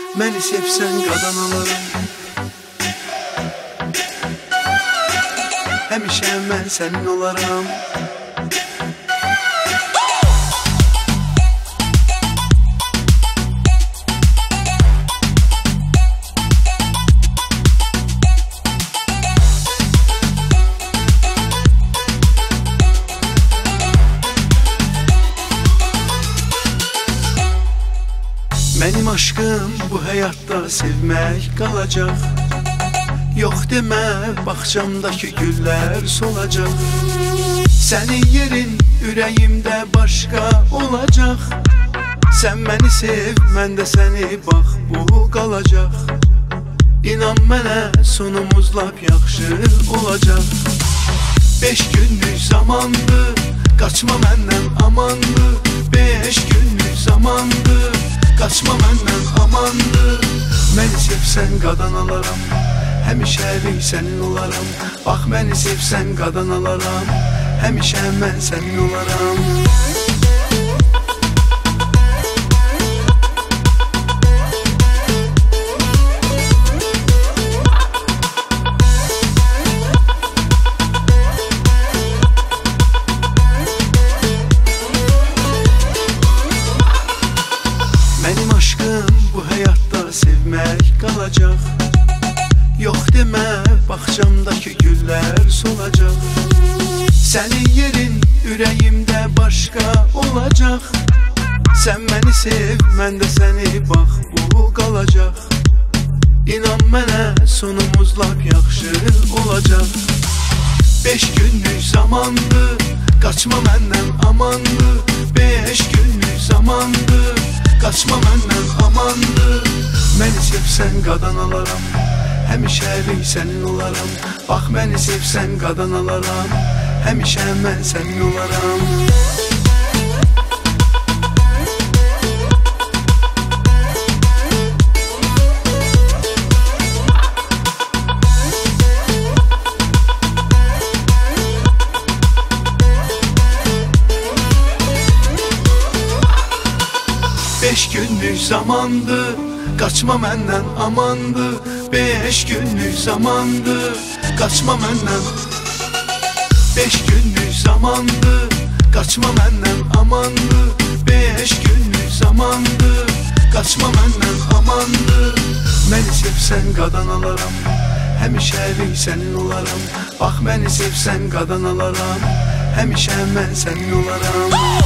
Məni sevsən qadan alaram. Həmişə mən sənin olaram. Mənim aşkım bu həyatda sevmək qalacaq. Yox demə, bağçamdakı güllər solacaq. Sənin yerin ürəyimdə başqa olacaq. Sən məni sev, mən də səni, bax bu qalacaq. İnan mənə, sonumuz lap yaxşı olacaq. 5 günlük zamandır, qaçma məndən amandır. 5 günlük zamandır, qaçma məndən amandır. Məni sevsən qadan alaram, həmişəlik sənin olaram. Bax məni sevsən qadan alaram, həmişə mən sənin olaram. Mənim aşkım bu həyatda sevmək qalacaq. Yox demə, bağçamdakı güllər solacaq. Sənin yerin ürəyimdə başqa olacaq. Sən məni sev, mən də səni, bax bu qalacaq. İnan mənə, sonumuz lap yaxşı olacaq. 5 günlük zamandır, qaçma məndən amandır. 5 günlük zamandır, qaçma məndən amandır. Məni sevsən qadan alaram, həmişəlik sənin olaram. Bax məni sevsən qadan alaram, həmişə mən sənin olaram. Beş günlük zamandır, qaçma məndən amandır. 5 günlük zamandır, qaçma məndən. 5 günlük zamandır, qaçma məndən amandır. 5 günlük zamandır, qaçma məndən amandır. Məni sevsən qadan alaram, həmişəlik sənin olaram. Bax məni sevsən qadan alaram, həmişə mən sənin olaram.